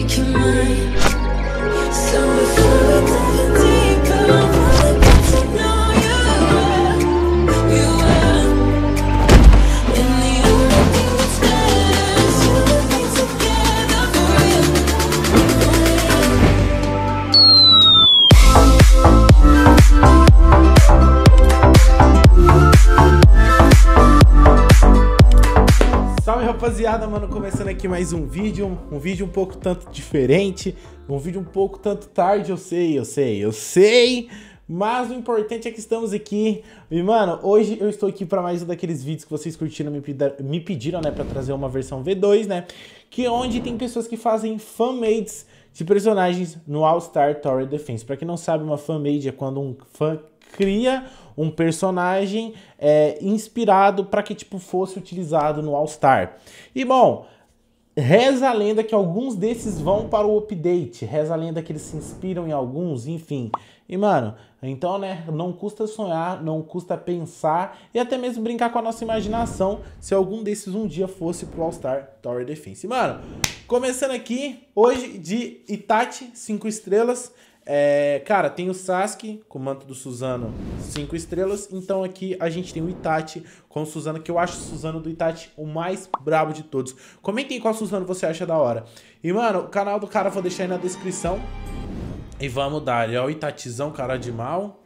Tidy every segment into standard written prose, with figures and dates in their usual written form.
make you mine. So before we go deeper, I wanna get to know you. You are, and the only thing that's better is you and me together for real. Salve, rapaziada, mano, começando aqui mais um vídeo um pouco tanto diferente, um vídeo um pouco tanto tarde, eu sei, mas o importante é que estamos aqui. E, mano, hoje eu estou aqui para mais um daqueles vídeos que vocês curtiram, me pediram, né, para trazer uma versão V2, né, que é onde tem pessoas que fazem fanmades de personagens no All Star Tower Defense. Para quem não sabe, uma fanmade é quando um fã cria um personagem inspirado para que tipo fosse utilizado no All Star. E bom, reza a lenda que alguns desses vão para o update, reza a lenda que eles se inspiram em alguns, enfim. E mano, então né, não custa sonhar, não custa pensar e até mesmo brincar com a nossa imaginação se algum desses um dia fosse pro All Star Tower Defense. E, mano, começando aqui hoje de Itachi 5 estrelas. Cara, tem o Sasuke com o manto do Suzano 5 estrelas. Então aqui a gente tem o Itachi com o Suzano, que eu acho o Suzano do Itachi o mais brabo de todos. Comentem qual Suzano você acha da hora. E mano, o canal do cara eu vou deixar aí na descrição. E vamos dar, ó, o Itachizão, cara de mal.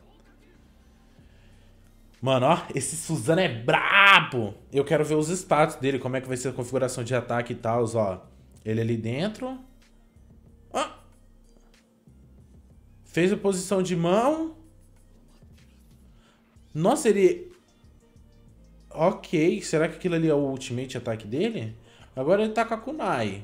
Mano, ó, esse Suzano é brabo. Eu quero ver os status dele, como é que vai ser a configuração de ataque e tal, ó. Ele ali dentro. Ó. Fez a posição de mão. Nossa, ele... Ok, será que aquilo ali é o ultimate ataque dele? Agora ele tá com a Kunai.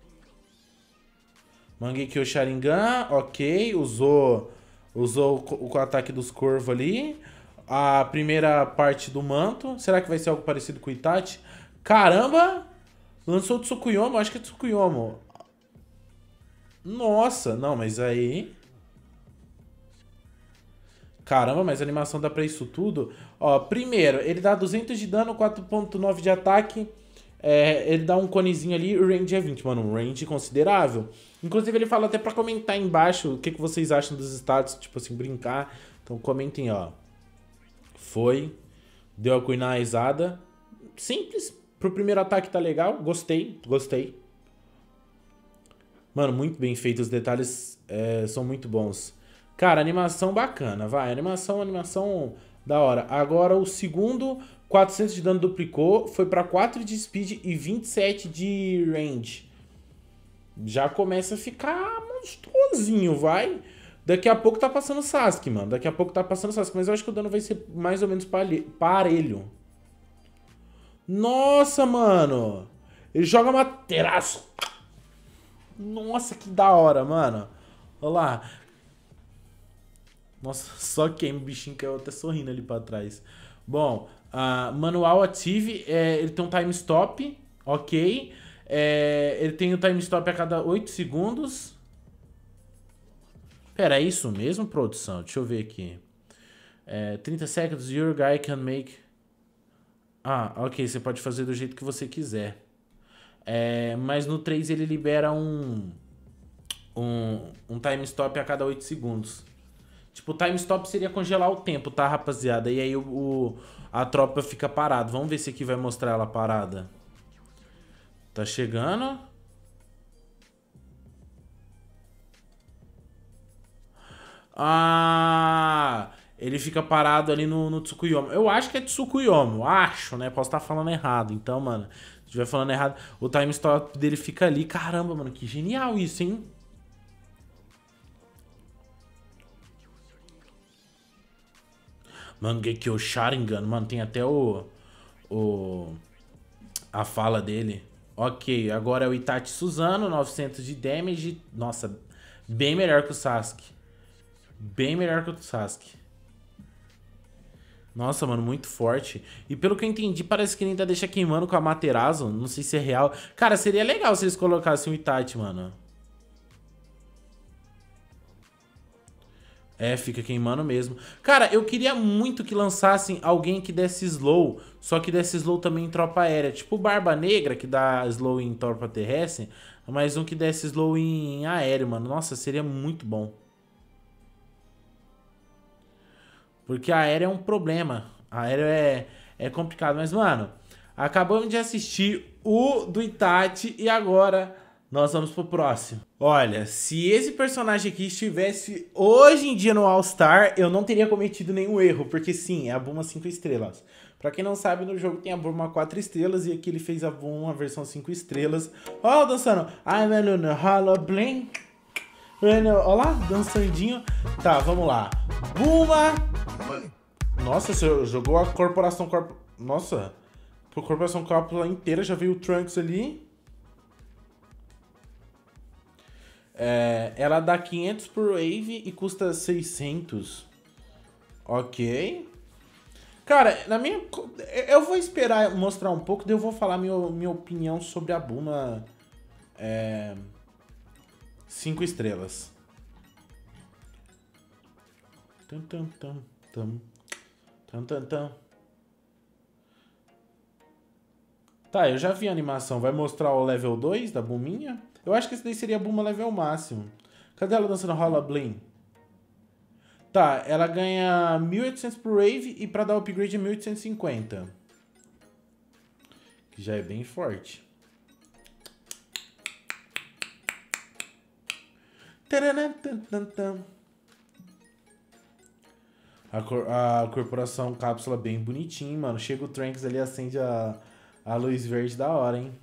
Mangekyo Sharingan, ok. Usou o ataque dos corvos ali. A primeira parte do manto. Será que vai ser algo parecido com o Itachi? Caramba! Lançou o Tsukuyomo, acho que é Tsukuyomo. Nossa, não, mas aí... Caramba, mas a animação dá pra isso tudo. Ó, primeiro, ele dá 200 de dano, 4.9 de ataque. Ele dá um conezinho ali e o range é 20. Mano, um range considerável. Inclusive, ele fala até pra comentar aí embaixo o que vocês acham dos status. Tipo assim, brincar. Então, comentem, ó. Foi. Deu a kunai-zada. Simples. Pro primeiro ataque tá legal. Gostei. Mano, muito bem feito. Os detalhes são muito bons. Cara, animação bacana, vai. Animação da hora. Agora o segundo, 400 de dano duplicou, foi pra 4 de speed e 27 de range. Já começa a ficar monstruosinho, vai. Daqui a pouco tá passando o Sasuke, mano. Mas eu acho que o dano vai ser mais ou menos parelho. Nossa, mano. Ele joga materaço. Nossa, que da hora, mano. Olha lá. Nossa, só queima, o bichinho caiu até sorrindo ali pra trás. Bom, manual ative, ele tem um time stop, ok. Ele tem um time stop a cada 8 segundos. Pera, é isso mesmo, produção? Deixa eu ver aqui. 30 seconds, your guy can make... Ok, você pode fazer do jeito que você quiser. Mas no 3 ele libera um time stop a cada 8 segundos. Tipo, o time stop seria congelar o tempo, tá, rapaziada? E aí a tropa fica parada. Vamos ver se aqui vai mostrar ela parada. Tá chegando. Ele fica parado ali no Tsukuyomo. Eu acho que é Tsukuyomo. Acho, né? Posso estar falando errado. Então, mano, se estiver falando errado, o time stop dele fica ali. Caramba, mano, que genial isso, hein? Mangekyo Sharingan, mano, tem até a fala dele. Ok, agora é o Itachi Suzano, 900 de damage. Nossa, bem melhor que o Sasuke. Nossa, mano, muito forte. E pelo que eu entendi, parece que ele ainda deixa queimando com a Materazo. Não sei se é real. Cara, seria legal se eles colocassem o Itachi, mano. É, fica queimando mesmo. Cara, eu queria muito que lançassem alguém que desse slow, só que desse slow também em tropa aérea. Tipo o Barba Negra, que dá slow em tropa terrestre, mas um que desse slow em aéreo, mano. Nossa, seria muito bom. Porque aéreo é um problema. Aéreo é complicado. Mas, mano, acabamos de assistir o do Itachi e agora nós vamos pro próximo. Olha, se esse personagem aqui estivesse hoje em dia no All Star, eu não teria cometido nenhum erro. Porque sim, é a Bulma 5 estrelas. Pra quem não sabe, no jogo tem a Bulma 4 estrelas e aqui ele fez a Bulma versão 5 estrelas. Ó, dançando. I'm in a hollow blink. Olha lá, dançandinho. Tá, vamos lá. Bulma. Nossa, você jogou a Corporação Nossa, a Corporação Cópula inteira, já veio o Trunks ali. Ela dá 500 por wave e custa 600. Ok. Cara, eu vou esperar mostrar um pouco, daí eu vou falar minha opinião sobre a Bulma 5 estrelas. Tá, eu já vi a animação. Vai mostrar o level 2 da Bulminha? Eu acho que esse daí seria a Bulma level máximo. Cadê ela dançando Rola Blim? Tá, ela ganha 1.800 por wave e pra dar upgrade é 1.850. Que já é bem forte. A corporação cápsula bem bonitinho, mano. Chega o Trunks ali, acende a luz verde da hora, hein?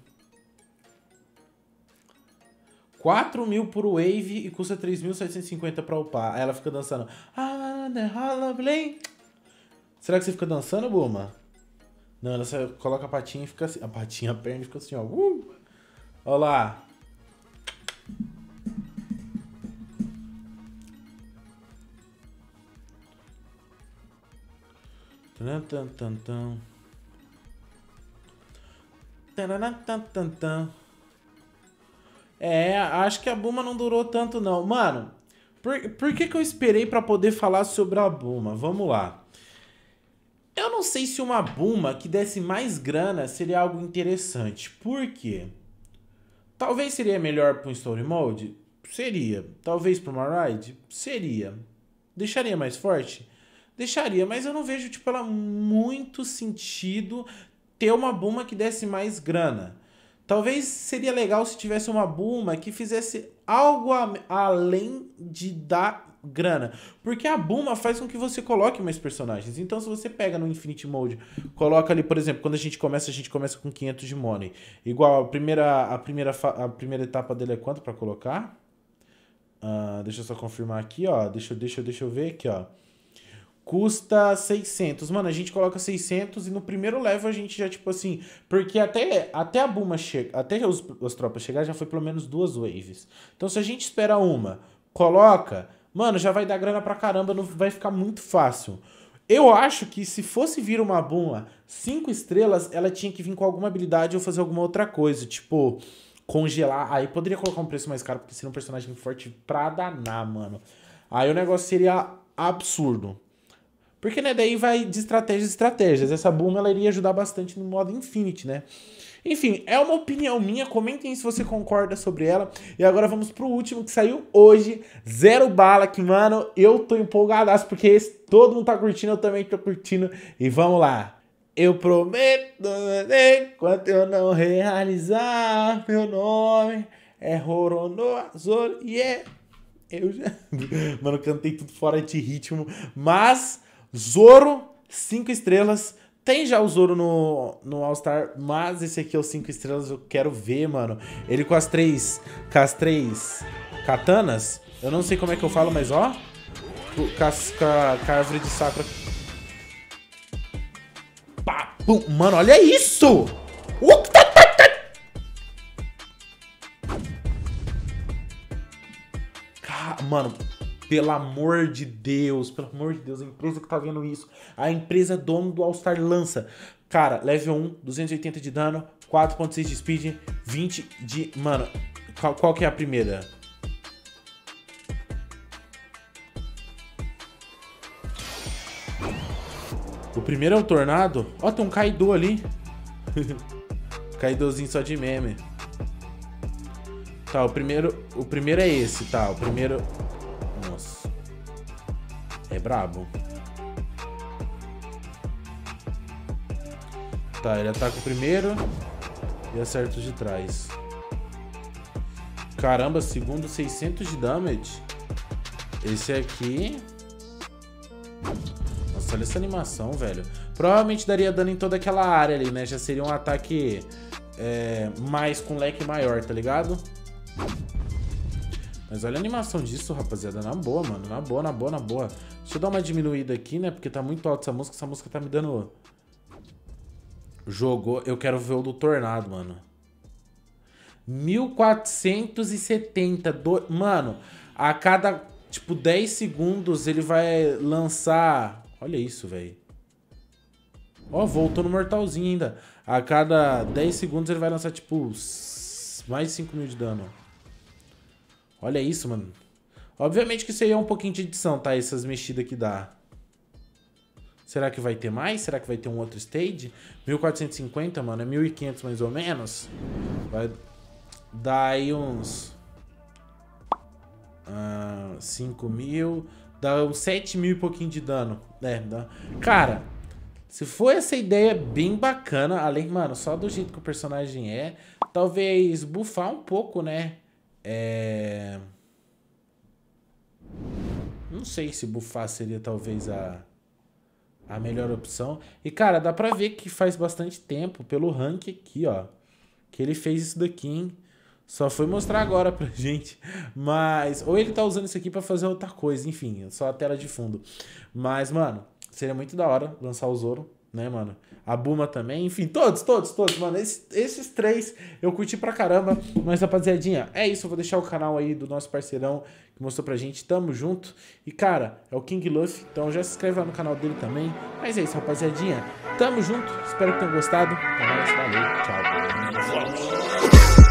4.000 por wave e custa 3.750 pra upar. Aí ela fica dançando. Será que você fica dançando, Bulma? Não, ela só coloca a patinha e fica assim. A perna fica assim, ó. Olha lá. Acho que a Bulma não durou tanto não. Mano, por que eu esperei pra poder falar sobre a Bulma? Vamos lá. Eu não sei se uma Bulma que desse mais grana seria algo interessante. Por quê? Talvez seria melhor para um Story Mode? Seria. Talvez para uma Ride? Seria. Deixaria mais forte? Deixaria, mas eu não vejo, tipo, ela muito sentido ter uma Bulma que desse mais grana. Talvez seria legal se tivesse uma Bulma que fizesse algo além de dar grana. Porque a Bulma faz com que você coloque mais personagens. Então, se você pega no Infinite Mode, coloca ali, por exemplo, quando a gente começa com 500 de money. Igual, a primeira etapa dele é quanto pra colocar? Deixa eu só confirmar aqui, ó. Deixa eu ver aqui, ó. Custa 600. Mano, a gente coloca 600 e no primeiro level a gente já, tipo assim... Porque até a Bulma chega... Até as tropas chegar já foi pelo menos 2 waves. Então, se a gente espera uma, coloca... Mano, já vai dar grana pra caramba, não vai ficar muito fácil. Eu acho que se fosse vir uma Bulma 5 estrelas, ela tinha que vir com alguma habilidade ou fazer alguma outra coisa. Tipo, congelar. Aí poderia colocar um preço mais caro, porque seria um personagem forte pra danar, mano. Aí o negócio seria absurdo. Porque, né, daí vai de estratégias. Essa Bulma, ela iria ajudar bastante no modo Infinity, né? Enfim, é uma opinião minha. Comentem se você concorda sobre ela. E agora vamos pro último que saiu hoje. Zero Bala, que, mano, eu tô empolgadaço. Porque todo mundo tá curtindo, eu também tô curtindo. E vamos lá. Eu prometo, enquanto eu não realizar, meu nome é Roronoa Zoro. Yeah. Eu já... Mano, cantei tudo fora de ritmo. Mas... Zoro, 5 estrelas. Tem já o Zoro no All Star, mas esse aqui é o 5 estrelas. Eu quero ver, mano. Ele com as três katanas. Eu não sei como é que eu falo, mas ó. Com a árvore de Sakura. Pá, pum. Mano, olha isso! Mano... Pelo amor de Deus, a empresa que tá vendo isso, a empresa dona do All Star lança. Cara, level 1, 280 de dano, 4.6 de speed, 20 de... Mano, qual que é a primeira? O primeiro é o Tornado. Ó, tem um Kaido ali. Kaidozinho só de meme. Tá, o primeiro é esse, tá? O primeiro... Nossa. É brabo. Tá, ele ataca o primeiro e acerta o de trás. Caramba, segundo 600 de damage. Esse aqui... Nossa, olha essa animação, velho. Provavelmente daria dano em toda aquela área ali, né? Já seria um ataque mais com leque maior, tá ligado? Mas olha a animação disso, rapaziada. Na boa, mano. Na boa, na boa, na boa. Deixa eu dar uma diminuída aqui, né? Porque tá muito alto essa música. Essa música tá me dando... Jogou. Eu quero ver o do Tornado, mano. 1470. Mano, a cada, tipo, 10 segundos ele vai lançar... Olha isso, velho. Ó, voltou no mortalzinho ainda. A cada 10 segundos ele vai lançar, tipo, mais de 5 mil de dano. Olha isso, mano. Obviamente que isso aí é um pouquinho de edição, tá? Essas mexidas que dá. Será que vai ter mais? Será que vai ter um outro stage? 1450, mano. É 1500 mais ou menos. Vai dar aí uns... 5 mil. Dá uns 7 mil e pouquinho de dano. Dá. Cara, se for essa ideia bem bacana, além, mano, só do jeito que o personagem é, talvez buffar um pouco, né? Não sei se buffar seria talvez a melhor opção. E, cara, dá pra ver que faz bastante tempo, pelo rank aqui, ó, que ele fez isso daqui, hein? Só foi mostrar agora pra gente. Mas... Ou ele tá usando isso aqui pra fazer outra coisa. Enfim, só a tela de fundo. Mas, mano, seria muito da hora lançar o Zoro, né, mano? A Buma também. Enfim, todos, mano. Esses três eu curti pra caramba. Mas, rapaziadinha, é isso. Eu vou deixar o canal aí do nosso parceirão que mostrou pra gente. Tamo junto. E, cara, é o King Luffy. Então já se inscreve lá no canal dele também. Mas é isso, rapaziadinha. Tamo junto. Espero que tenham gostado. Até mais. Valeu. Tchau.